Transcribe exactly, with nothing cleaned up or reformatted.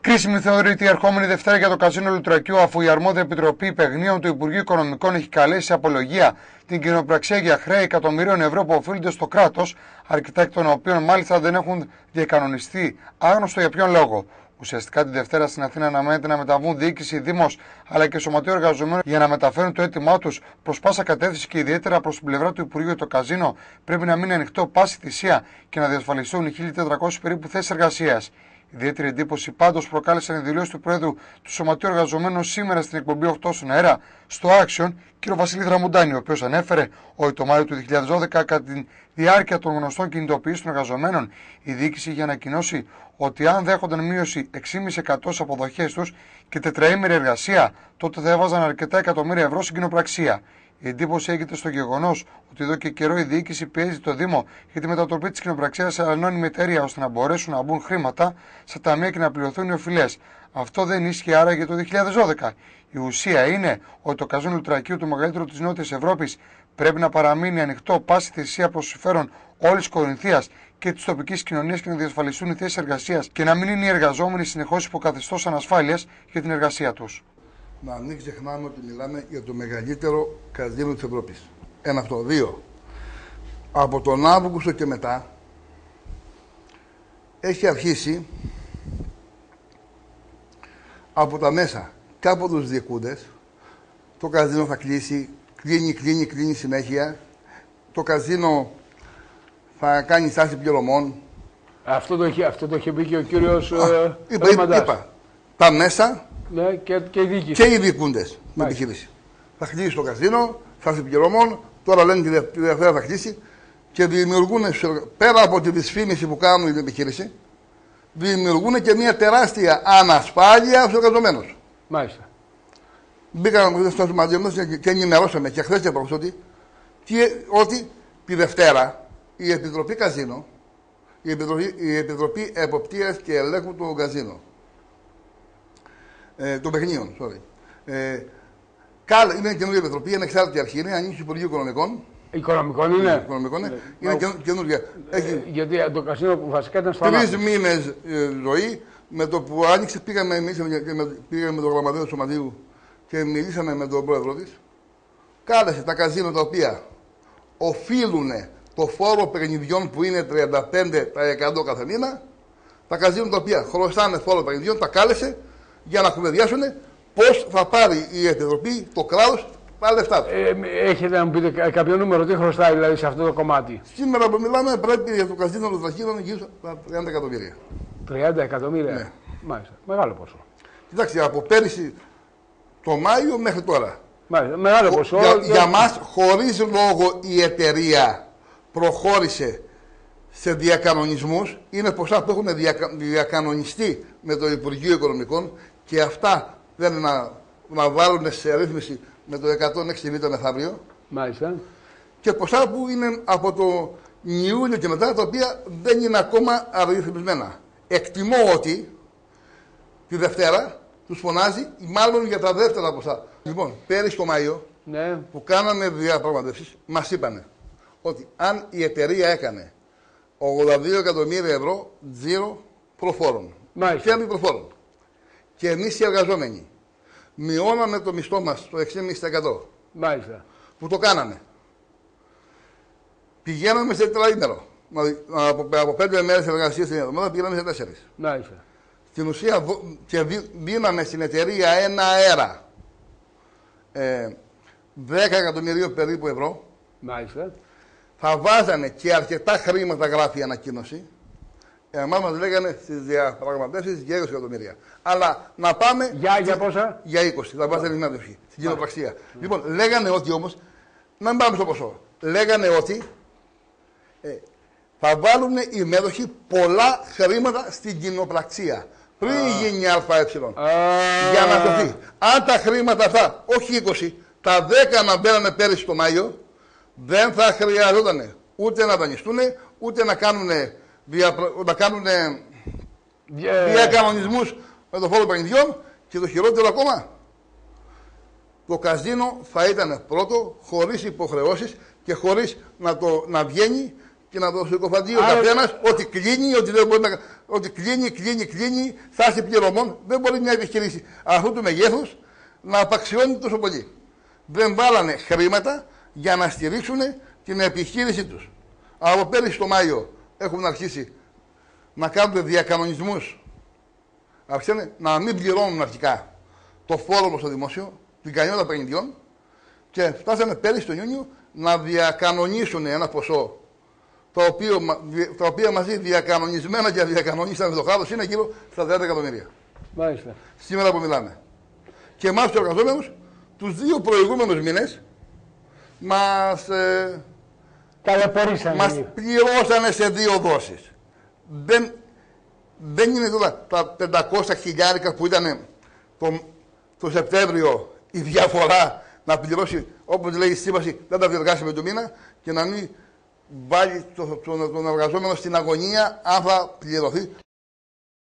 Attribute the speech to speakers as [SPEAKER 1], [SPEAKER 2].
[SPEAKER 1] Κρίσιμη θεωρείται η ερχόμενη Δευτέρα για το καζίνο Λουτρακιού, αφού η αρμόδια επιτροπή παιγνίων του Υπουργείου Οικονομικών έχει καλέσει σε απολογία την κοινοπραξία για χρέη εκατομμυρίων ευρώ που οφείλονται στο κράτος, αρκετά εκ των οποίων μάλιστα δεν έχουν διακανονιστεί. Άγνωστο για ποιον λόγο. Ουσιαστικά τη Δευτέρα στην Αθήνα αναμένεται να μεταβούν διοίκηση, Δήμος αλλά και Σωματείο Εργαζομένων για να μεταφέρουν το αίτημά τους προς πάσα κατεύθυνση και ιδιαίτερα προς την πλευρά του Υπουργείου. Το καζίνο πρέπει να μείνει ανοιχτό πάση θυσία και να διασφαλιστούν οι χίλιες τετρακόσιες περίπου θέσεις εργασίας. Ιδιαίτερη εντύπωση πάντως προκάλεσαν οι δηλώσεις του Πρόεδρου του Σωματείου Εργαζομένων σήμερα στην εκπομπή οκτώ στον αέρα, στο Action, κ. Βασίλη Δραμουντάνη, ο οποίος ανέφερε ότι το Μάιο του δύο χιλιάδες δώδεκα, κατά τη διάρκεια των γνωστών κινητοποιήσεων των εργαζομένων, η διοίκηση είχε ανακοινώσει ότι αν δέχονταν μείωση έξι κόμμα πέντε τοις εκατό στις αποδοχές τους και τετραήμερη εργασία, τότε θα έβαζαν αρκετά εκατομμύρια ευρώ στην κοινοπραξία. Η εντύπωση έγινε στο γεγονός ότι εδώ και καιρό η διοίκηση πιέζει το Δήμο για τη μετατροπή της κοινοπραξίας σε ανώνυμη εταιρεία ώστε να μπορέσουν να μπουν χρήματα στα ταμεία και να πληρωθούν οι οφειλές. Αυτό δεν ίσχυε άρα για το δύο χιλιάδες δώδεκα. Η ουσία είναι ότι το καζίνο Λουτρακίου, το μεγαλύτερο της Νότιας Ευρώπης, πρέπει να παραμείνει ανοιχτό πάση θυσία προς συμφέρον όλης της Κορινθίας και της τοπικής κοινωνίας και να διασφαλιστούν οι θέσεις εργασίας και να μην είναι οι εργαζόμενοι συνεχώς υποκαθεστώς ανασφάλειας για την εργασία τους.
[SPEAKER 2] Να μην ξεχνάμε ότι μιλάμε για το μεγαλύτερο καζίνο της Ευρώπης. Ένα αυτό. Δύο. Από τον Αύγουστο και μετά έχει αρχίσει από τα μέσα και από τους διοικούντες το καζίνο θα κλείσει, κλείνει, κλείνει, κλείνει συνέχεια. Το καζίνο θα κάνει στάση πληρωμών. Αυτό το είχε, αυτό το είχε πει και ο κύριος Α, είπα, είπα, είπα. Τα μέσα
[SPEAKER 3] ναι, και, και, οι
[SPEAKER 2] και οι διοικούντες με επιχείρηση. Θα κλείσει το καζίνο, θα στάση πληρωμών. Τώρα λένε τη Δευτέρα θα κλείσει και δημιουργούν, πέρα από τη δυσφήμιση που κάνουν την επιχείρηση, δημιουργούν και μια τεράστια ανασφάλεια στους εργαζομένους.
[SPEAKER 3] Μάλιστα.
[SPEAKER 2] Μπήκαμε στο σωματείο μας και ενημερώσαμε και χθες και προχθές ότι, ότι τη Δευτέρα η Επιτροπή Καζίνο, η Επιτροπή, η Επιτροπή Εποπτείας και Ελέγχου του Καζίνο, ε, των παιχνίων, sorry, ε, Κάλ, είναι καινούργια επιτροπή, είναι εξάρτητη αρχή, είναι ανήκει στο Υπουργείο Οικονομικών.
[SPEAKER 3] Οικονομικών είναι.
[SPEAKER 2] Οικονομικών είναι,
[SPEAKER 3] ναι.
[SPEAKER 2] είναι καινούργια.
[SPEAKER 3] Ε,
[SPEAKER 2] Έχει
[SPEAKER 3] γιατί το καζίνο που βασικά ήταν στο
[SPEAKER 2] τρεις μήνες ε, ζωή. Με το που άνοιξε, πήγαμε, εμείς, πήγαμε με τον γραμματέα του Σωματείου και μιλήσαμε με τον πρόεδρο της. Κάλεσε τα καζίνο τα οποία οφείλουν το φόρο παιχνιδιών που είναι τριάντα πέντε τοις εκατό κάθε μήνα. Τα καζίνο τα οποία χρωστάνε φόρο παιχνιδιών, τα κάλεσε για να κουβεντιάσουν πώς θα πάρει η Επιτροπή, το κράτος, τα λεφτά του.
[SPEAKER 3] Ε, έχετε να μου πείτε κάποιο νούμερο, τι χρωστάει δηλαδή σε αυτό το κομμάτι.
[SPEAKER 2] Σήμερα που μιλάμε πρέπει για το καζίνο του Λουτρακίου να γύρω στα τριάντα εκατομμύρια.
[SPEAKER 3] τριάντα εκατομμύρια.
[SPEAKER 2] Ναι.
[SPEAKER 3] Μάλιστα. Μεγάλο ποσό.
[SPEAKER 2] Κοιτάξτε, από πέρυσι το Μάιο μέχρι τώρα.
[SPEAKER 3] Μάλιστα. Μεγάλο ποσό.
[SPEAKER 2] Για, για, για μας, χωρίς λόγο η εταιρεία προχώρησε σε διακανονισμούς. Είναι ποσά που έχουν διακα, διακανονιστεί με το Υπουργείο Οικονομικών και αυτά δεν να, να βάλουν σε ρύθμιση με το εκατόν έξι β μεθαύριο.
[SPEAKER 3] Μάλιστα.
[SPEAKER 2] Και ποσά που είναι από το Ιούλιο και μετά, τα οποία δεν είναι ακόμα αρρυθμισμένα. Εκτιμώ ότι τη Δευτέρα τους φωνάζει, μάλλον για τα δεύτερα ποσά. Λοιπόν, πέρυσι το Μάιο,
[SPEAKER 3] ναι,
[SPEAKER 2] που κάναμε διαπραγματεύσεις, μας είπανε ότι αν η εταιρεία έκανε ογδόντα δύο εκατομμύρια ευρώ τζίρο προφόρων, κέρδη προφόρων, και εμείς οι εργαζόμενοι μειώναμε το μισθό μας στο έξι κόμμα πέντε τοις εκατό.
[SPEAKER 3] Μάλιστα.
[SPEAKER 2] Που το κάναμε. Πηγαίναμε σε τετραήμερο. Δηλαδή από, από πέντε μέρες εργασίας την εβδομάδα πηγαίναμε σε τέσσερις.
[SPEAKER 3] Μάλιστα.
[SPEAKER 2] Στην ουσία και δίναμε στην εταιρεία ένα αέρα ε, δέκα εκατομμυρίων περίπου ευρώ.
[SPEAKER 3] Μάλιστα.
[SPEAKER 2] Θα βάζανε και αρκετά χρήματα, γράφει η ανακοίνωση. Εμάς μας λέγανε στις διαπραγματεύσεις για είκοσι εκατομμύρια. Αλλά να πάμε.
[SPEAKER 3] Για, για πόσα?
[SPEAKER 2] Για είκοσι. Θα βάζανε μια δευκή. Στην κοινοπραξία. Mm. Λοιπόν, λέγανε ότι όμως. Να μην πάμε στο ποσό. Λέγανε ότι ε, θα βάλουν οι μέτοχοι πολλά χρήματα στην κοινοπραξία. Πριν ah. γίνει ΑΕ. Ah. Για να σωθεί. Αν τα χρήματα αυτά, όχι είκοσι, τα δέκα να μπαίνανε πέρυσι το Μάιο, δεν θα χρειαζόταν ούτε να δανειστούν, ούτε να κάνουν, δια, να κάνουν yeah. διακανονισμούς με το φόρο παιχνιδιών και το χειρότερο ακόμα. Το καζίνο θα ήταν πρώτο, χωρίς υποχρεώσεις και χωρίς να, το, να βγαίνει και να το συκοφαντεί ο καθένας ότι κλείνει, ότι, δεν μπορεί να, ότι κλείνει, κλείνει, κλείνει, στάση πληρωμών. Δεν μπορεί μια επιχείρηση αυτού του μεγέθους να απαξιώνει τόσο πολύ. Δεν βάλανε χρήματα για να στηρίξουν την επιχείρηση τους. Από πέρυσι το Μάιο έχουν αρχίσει να κάνουν διακανονισμούς. Άρχισαν να μην πληρώνουν αρχικά το φόρο στο δημόσιο, την κανιότητα παιχνιδιών, και φτάσαμε πέρυσι τον Ιούνιο να διακανονίσουν ένα ποσό, το οποίο, τα οποία μαζί διακανονισμένα και διακανονίσαν το κράτος είναι γύρω στα δέκα εκατομμύρια.
[SPEAKER 3] Μάλιστα.
[SPEAKER 2] Σήμερα που μιλάμε. Και εμάς τους εργαζόμενους, τους δύο προηγούμενους μήνες, μας, ε, μας πληρώσανε σε δύο δόσεις. Δεν, δεν είναι τώρα τα πεντακόσια χιλιάρικα που ήταν το, το Σεπτέμβριο η διαφορά να πληρώσει, όπως λέει η σύμβαση, δεν τα διεργάσουμε του μήνα και να μην βάλει τον, τον, τον εργαζόμενο στην αγωνία αν θα πληρωθεί